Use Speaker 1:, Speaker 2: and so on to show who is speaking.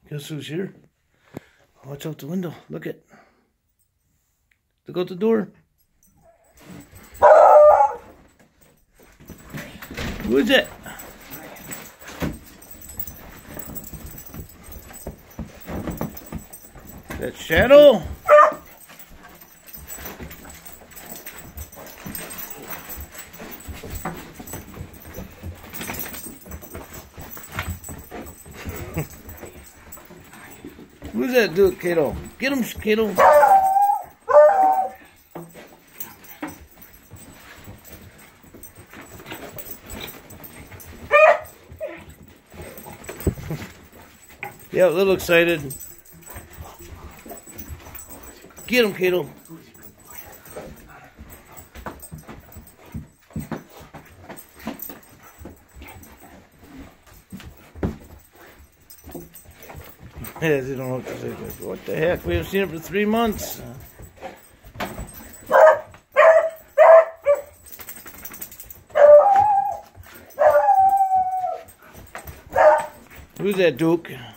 Speaker 1: Guess who's here? Watch out the window. Look it. Look out the door. Who is it? That Shadow? Who's that dude, Kato? Get him, Kato. Yeah, a little excited. Get him, Kato. Yeah, they don't know what to say. What the heck? We haven't seen it for 3 months. Who's that, Duke?